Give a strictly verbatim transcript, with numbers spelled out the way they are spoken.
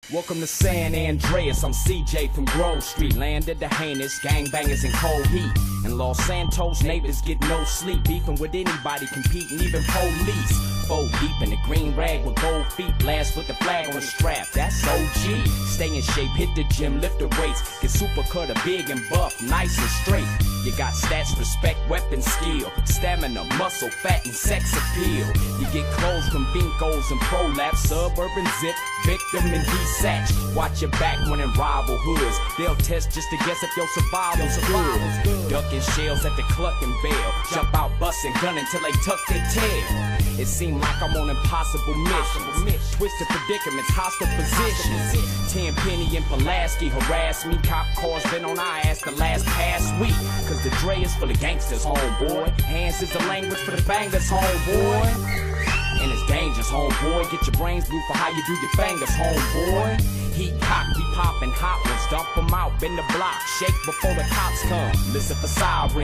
Welcome to San Andreas, I'm C J from Grove Street. Landed the heinous, gangbangers in cold heat. In Los Santos, neighbors get no sleep. Beefing with anybody, competing, even police. Four deep in the green rag with gold feet. Blast with the flag on the strap, that's O G. Stay in shape, hit the gym, lift the weights. Get super cutter, big and buff, nice and straight. You got stats, respect, weapon skill. Stamina, muscle, fat, and sex appeal. You get clothes from Binkos and Prolapse. Suburban zip, victim and desatch. Watch your back when in rival hoods. They'll test just to guess if your survival's good. Ducking shells at the Cluckin' Bell. Jump out busting, gunning till they tuck their tail. It seemed like I'm on impossible missions. Twisted predicaments, hostile positions. Ten Penny and Pulaski harass me. Cop cars been on our ass the last past week. Cause the Dre is for the gangsters, homeboy. Hands is the language for the bangers, homeboy. And it's dangerous, homeboy. Get your brains blue for how you do your fingers, homeboy. Heat cock, we poppin' hot ones, dump them out, bend the block, shake before the cops come. Listen for sirens.